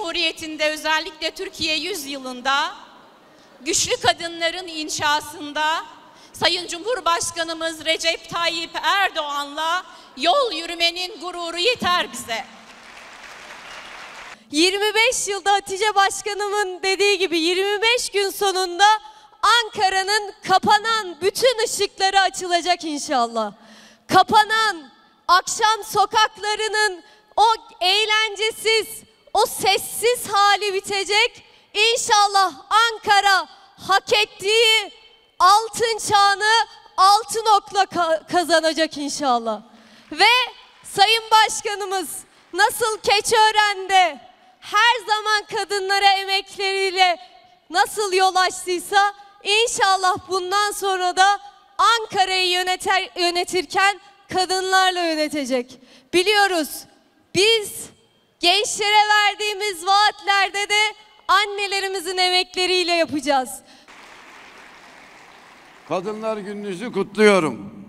Cumhuriyeti'nde, özellikle Türkiye 100 yılında güçlü kadınların inşasında Sayın Cumhurbaşkanımız Recep Tayyip Erdoğan'la yol yürümenin gururu yeter bize. 25 yılda Hatice Başkanımın dediği gibi 25 gün sonunda Ankara'nın kapanan bütün ışıkları açılacak inşallah. Kapanan akşam sokaklarının o eğlencesiz, o sessiz hali bitecek. İnşallah Ankara hak ettiği altın çağını altın okla kazanacak inşallah. Ve Sayın Başkanımız nasıl Keçiören'de her zaman kadınlara emekleriyle nasıl yol açtıysa inşallah bundan sonra da Ankara'yı yönetirken kadınlarla yönetecek. Biliyoruz biz gençlere verdiğimiz vaatlerde de annelerimizin emekleriyle yapacağız. Kadınlar Gününüzü kutluyorum.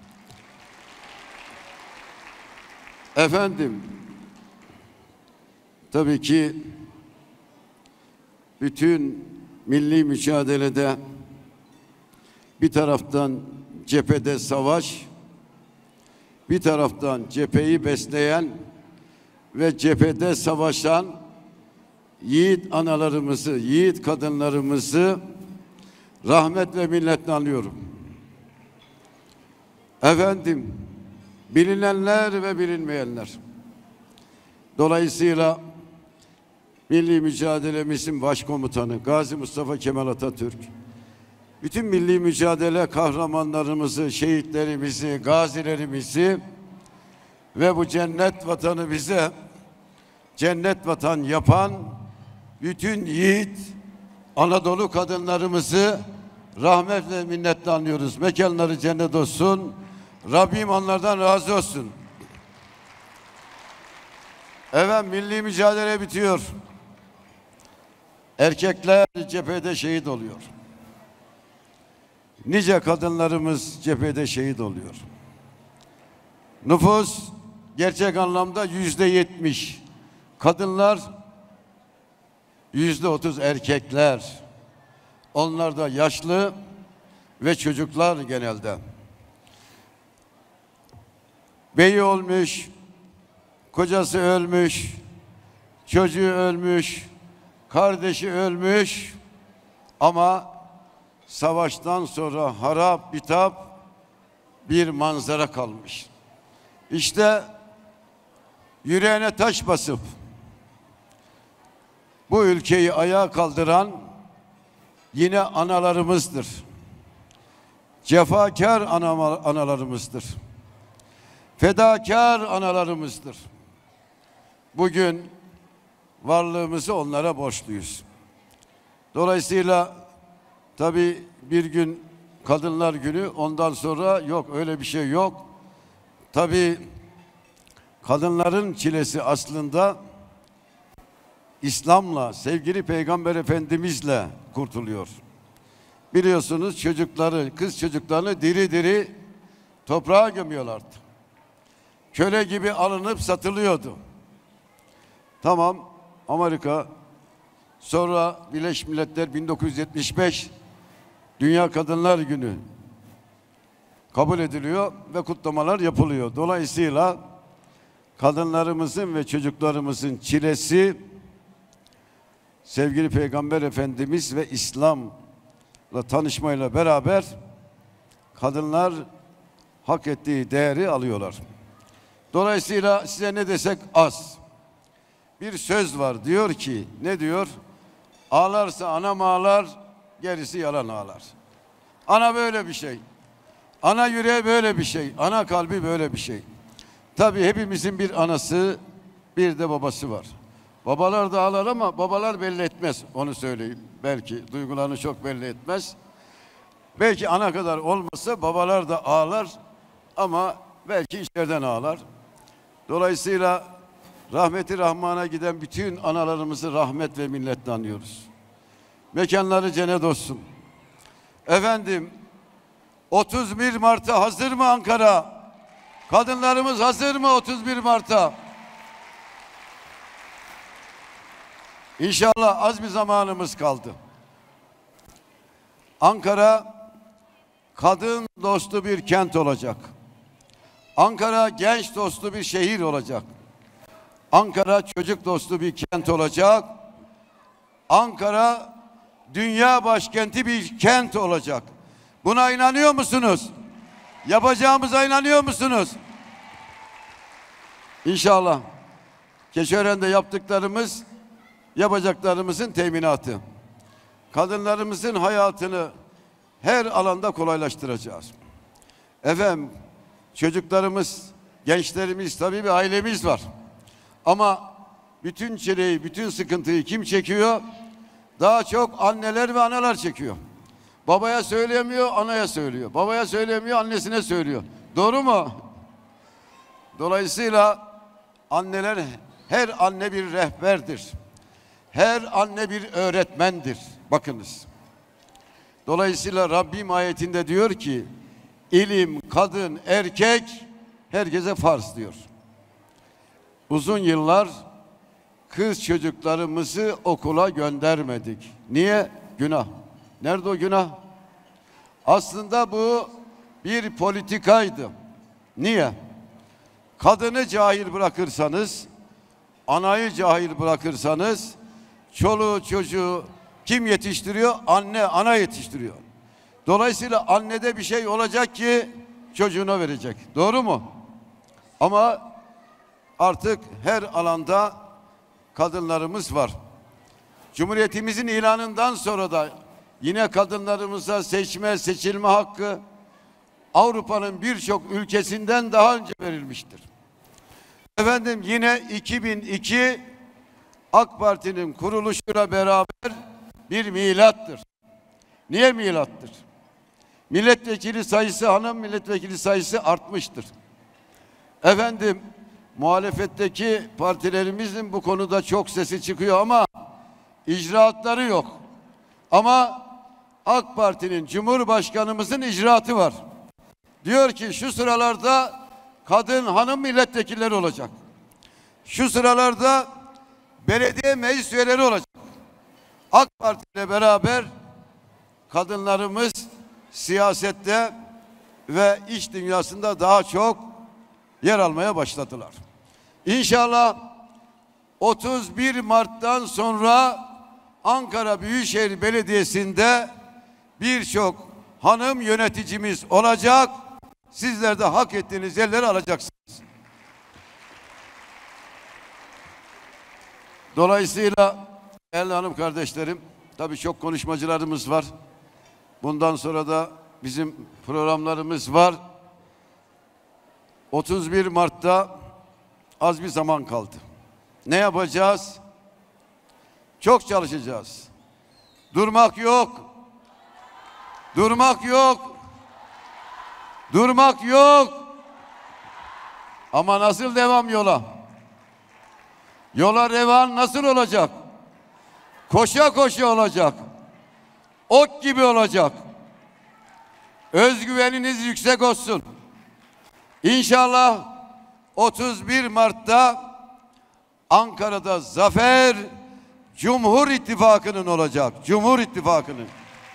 Efendim, tabii ki bütün milli mücadelede bir taraftan cephede savaş, bir taraftan cepheyi besleyen ve cephede savaşan yiğit analarımızı, yiğit kadınlarımızı rahmet ve minnetle anıyorum. Efendim, bilinenler ve bilinmeyenler. Dolayısıyla milli mücadelemizin başkomutanı Gazi Mustafa Kemal Atatürk, bütün milli mücadele kahramanlarımızı, şehitlerimizi, gazilerimizi ve bu cennet vatanı bize cennet vatan yapan bütün yiğit Anadolu kadınlarımızı rahmet ve minnetle anıyoruz. Mekanları cennet olsun. Rabbim onlardan razı olsun. Evet, milli mücadele bitiyor. Erkekler cephede şehit oluyor. Nice kadınlarımız cephede şehit oluyor. Nüfus gerçek anlamda %70. Kadınlar %30, erkekler. Onlar da yaşlı ve çocuklar genelde. Beyi olmuş, kocası ölmüş, çocuğu ölmüş, kardeşi ölmüş ama savaştan sonra harap bitap bir manzara kalmış. İşte yüreğine taş basıp bu ülkeyi ayağa kaldıran yine analarımızdır. Cefakar analarımızdır. Fedakar analarımızdır. Bugün varlığımızı onlara borçluyuz. Dolayısıyla tabii bir gün Kadınlar Günü, ondan sonra yok, öyle bir şey yok. Tabii kadınların çilesi aslında İslam'la, sevgili Peygamber Efendimiz'le kurtuluyor. Biliyorsunuz çocukları, kız çocuklarını diri diri toprağa gömüyorlardı. Köle gibi alınıp satılıyordu. Tamam, Amerika, sonra Birleşmiş Milletler 1975 Dünya Kadınlar Günü kabul ediliyor ve kutlamalar yapılıyor. Dolayısıyla kadınlarımızın ve çocuklarımızın çilesi sevgili Peygamber Efendimiz ve İslam'la tanışmayla beraber kadınlar hak ettiği değeri alıyorlar. Dolayısıyla size ne desek az. Bir söz var, diyor ki, ne diyor? Ağlarsa anam ağlar, gerisi yalan ağlar. Ana böyle bir şey. Ana yüreği böyle bir şey. Ana kalbi böyle bir şey. Tabii hepimizin bir anası, bir de babası var. Babalar da ağlar ama babalar belli etmez, onu söyleyeyim. Belki duygularını çok belli etmez. Belki ana kadar olmasa babalar da ağlar ama belki içeriden ağlar. Dolayısıyla rahmeti rahmana giden bütün analarımızı rahmet ve minnetle anıyoruz. Mekanları cennet olsun. Efendim, 31 Mart'a hazır mı Ankara? Kadınlarımız hazır mı 31 Mart'a? İnşallah az bir zamanımız kaldı. Ankara kadın dostu bir kent olacak. Ankara genç dostu bir şehir olacak. Ankara çocuk dostu bir kent olacak. Ankara dünya başkenti bir kent olacak. Buna inanıyor musunuz? Yapacağımıza inanıyor musunuz? İnşallah. Keçiören'de yaptıklarımız yapacaklarımızın teminatı. Kadınlarımızın hayatını her alanda kolaylaştıracağız. Efendim, çocuklarımız, gençlerimiz, tabii bir ailemiz var. Ama bütün çileyi, bütün sıkıntıyı kim çekiyor? Daha çok anneler ve analar çekiyor. Babaya söyleyemiyor, anaya söylüyor. Babaya söyleyemiyor, annesine söylüyor. Doğru mu? Dolayısıyla anneler, her anne bir rehberdir. Her anne bir öğretmendir. Bakınız. Dolayısıyla Rabbim ayetinde diyor ki, ilim, kadın, erkek herkese farz diyor. Uzun yıllar kız çocuklarımızı okula göndermedik. Niye? Günah. Nerede o günah? Aslında bu bir politikaydı. Niye? Kadını cahil bırakırsanız, anayı cahil bırakırsanız, çoluğu çocuğu kim yetiştiriyor? Anne, ana yetiştiriyor. Dolayısıyla annede bir şey olacak ki çocuğuna verecek. Doğru mu? Ama artık her alanda kadınlarımız var. Cumhuriyetimizin ilanından sonra da yine kadınlarımıza seçme, seçilme hakkı Avrupa'nın birçok ülkesinden daha önce verilmiştir. Efendim, yine 2002 AK Parti'nin kuruluşuyla beraber bir milattır. Niye milattır? Milletvekili sayısı, hanım milletvekili sayısı artmıştır. Efendim, muhalefetteki partilerimizin bu konuda çok sesi çıkıyor ama icraatları yok. Ama AK Parti'nin, Cumhurbaşkanımızın icraatı var. Diyor ki şu sıralarda kadın hanım milletvekilleri olacak. Şu sıralarda belediye meclis üyeleri olacak. AK Parti ile beraber kadınlarımız siyasette ve iş dünyasında daha çok yer almaya başladılar. İnşallah 31 Mart'tan sonra Ankara Büyükşehir Belediyesi'nde birçok hanım yöneticimiz olacak. Sizler de hak ettiğiniz yerleri alacaksınız. Dolayısıyla değerli hanım kardeşlerim, tabii çok konuşmacılarımız var. Bundan sonra da bizim programlarımız var. 31 Mart'ta az bir zaman kaldı. Ne yapacağız? Çok çalışacağız. Durmak yok. Durmak yok. Durmak yok. Ama nasıl devam yola? Yola revan nasıl olacak? Koşa koşa olacak. Ok gibi olacak. Özgüveniniz yüksek olsun. İnşallah 31 Mart'ta Ankara'da zafer Cumhur İttifakı'nın olacak. Cumhur İttifakı'nın.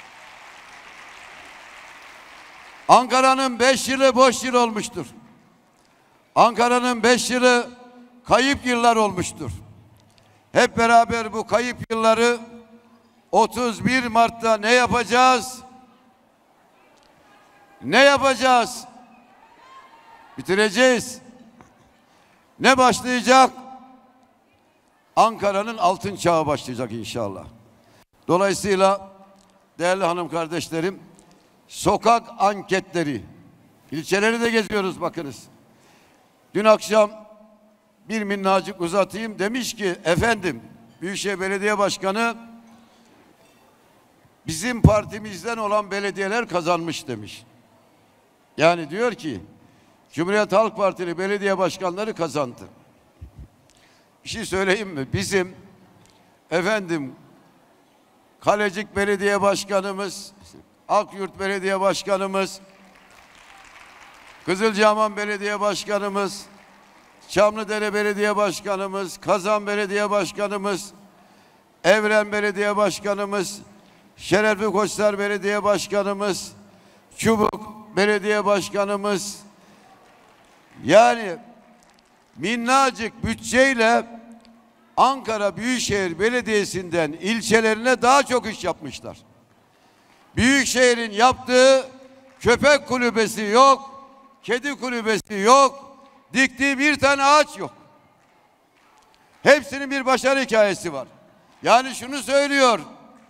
Ankara'nın 5 yılı boş yıl olmuştur. Ankara'nın 5 yılı kayıp yıllar olmuştur. Hep beraber bu kayıp yılları 31 Mart'ta ne yapacağız? Ne yapacağız? Bitireceğiz. Ne başlayacak? Ankara'nın altın çağı başlayacak inşallah. Dolayısıyla değerli hanım kardeşlerim, sokak anketleri, ilçeleri de geziyoruz bakınız. Dün akşam bir minnacık uzatayım, demiş ki efendim Büyükşehir Belediye Başkanı bizim partimizden olan belediyeler kazanmış demiş. Yani diyor ki Cumhuriyet Halk Partili belediye başkanları kazandı. Bir şey söyleyeyim mi? Bizim efendim Kalecik Belediye Başkanımız, Akyurt Belediye Başkanımız, Kızılcahamam Belediye Başkanımız, Çamlıdere Belediye Başkanımız, Kazan Belediye Başkanımız, Evren Belediye Başkanımız, Şerefli Koçlar Belediye Başkanımız, Çubuk Belediye Başkanımız, yani minnacık bütçeyle Ankara Büyükşehir Belediyesi'nden ilçelerine daha çok iş yapmışlar. Büyükşehir'in yaptığı köpek kulübesi yok, kedi kulübesi yok, diktiği bir tane ağaç yok. Hepsinin bir başarı hikayesi var. Yani şunu söylüyor,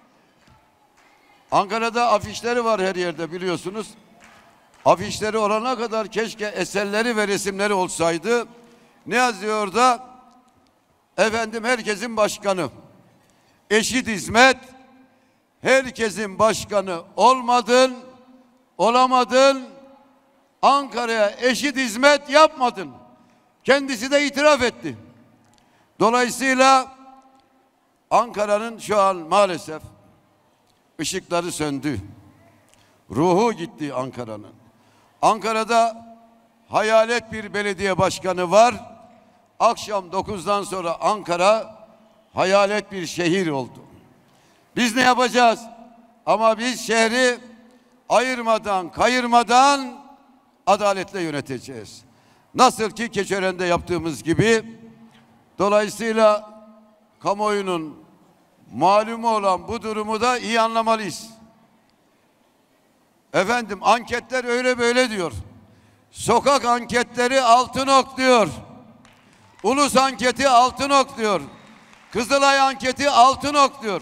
Ankara'da afişleri var her yerde biliyorsunuz. Afişleri olana kadar keşke eserleri ve resimleri olsaydı. Ne yazıyor da? Efendim, herkesin başkanı. Eşit hizmet. Herkesin başkanı olmadın, olamadın. Ankara'ya eşit hizmet yapmadın. Kendisi de itiraf etti. Dolayısıyla Ankara'nın şu an maalesef ışıkları söndü. Ruhu gitti Ankara'nın. Ankara'da hayalet bir belediye başkanı var. Akşam 9'dan sonra Ankara hayalet bir şehir oldu. Biz ne yapacağız? Ama biz şehri ayırmadan, kayırmadan adaletle yöneteceğiz. Nasıl ki Keçiören'de yaptığımız gibi. Dolayısıyla kamuoyunun malumu olan bu durumu da iyi anlamalıyız. Efendim, anketler öyle böyle diyor. Sokak anketleri altın ok diyor. Ulus anketi altın ok diyor. Kızılay anketi altın ok diyor.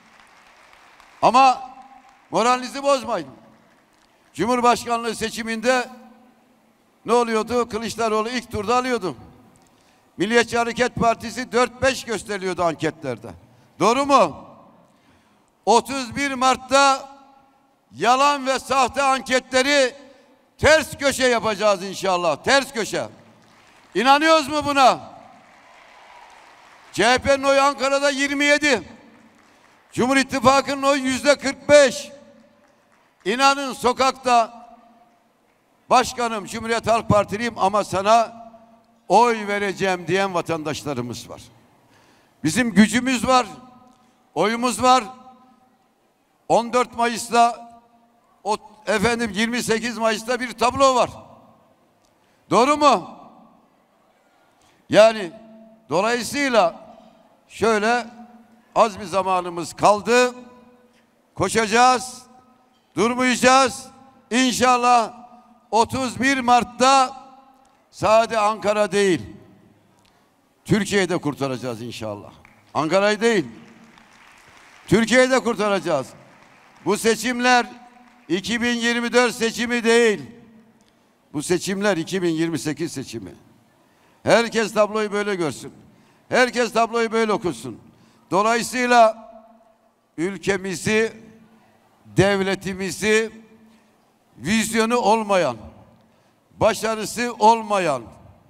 Ama moralinizi bozmayın. Cumhurbaşkanlığı seçiminde ne oluyordu? Kılıçdaroğlu ilk turda alıyordu. Milliyetçi Hareket Partisi 4-5 gösteriliyordu anketlerde. Doğru mu? 31 Mart'ta yalan ve sahte anketleri ters köşe yapacağız inşallah. Ters köşe. İnanıyoruz mu buna? CHP'nin oyu Ankara'da 27. Cumhur İttifakı'nın oyu %45. İnanın sokakta başkanım, Cumhuriyet Halk Partiliyim ama sana oy vereceğim diyen vatandaşlarımız var. Bizim gücümüz var, oyumuz var. 14 Mayıs'ta, 28 Mayıs'ta bir tablo var. Doğru mu? Yani dolayısıyla şöyle az bir zamanımız kaldı. Koşacağız, durmayacağız. İnşallah 31 Mart'ta sadece Ankara değil, Türkiye'yi de kurtaracağız inşallah. Ankara'yı değil, Türkiye'yi de kurtaracağız. Bu seçimler 2024 seçimi değil. Bu seçimler 2028 seçimi. Herkes tabloyu böyle görsün. Herkes tabloyu böyle okusun. Dolayısıyla ülkemizi, devletimizi vizyonu olmayan, başarısı olmayan,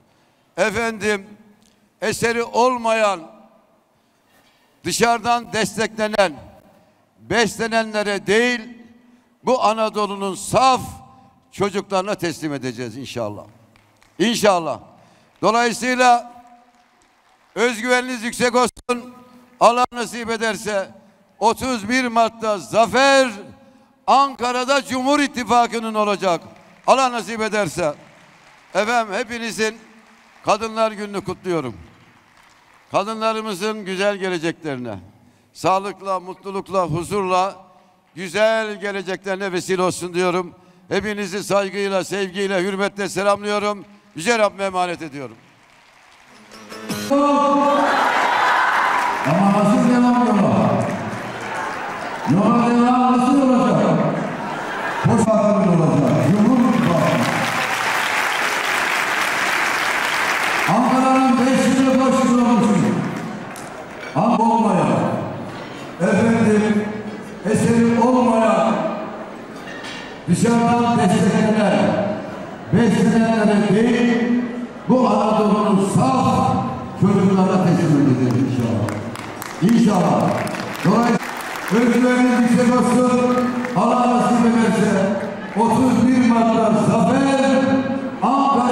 eseri olmayan, dışarıdan desteklenen, beslenenlere değil, bu Anadolu'nun saf çocuklarına teslim edeceğiz inşallah. İnşallah. Dolayısıyla özgüveniniz yüksek olsun. Allah nasip ederse 31 Mart'ta zafer Ankara'da Cumhur İttifakı'nın olacak. Allah nasip ederse. Efendim, hepinizin Kadınlar Günü'nü kutluyorum. Kadınlarımızın güzel geleceklerine, sağlıkla, mutlulukla, huzurla, güzel geleceklerine vesile olsun diyorum. Hepinizi saygıyla, sevgiyle, hürmetle selamlıyorum. Yüce Rabbime emanet ediyorum. Ama nasıl devam yola? Yola devam nasıl olacak? Hoş bakımlı olacak. Cumhur İttifakı. Ankara'nın 5 yılı başlıyormuşuz. Ama olmayan, eseri olmayan, dışarıdan desteklenen, beslenenlere değil, bu Anadolu'nun saf çocuklara teslim edeceğiz inşallah. İnşallah. Dolayısıyla özgüveniniz yüksek olsun. Allah nasip ederse 31 Mart'ta zafer Ankara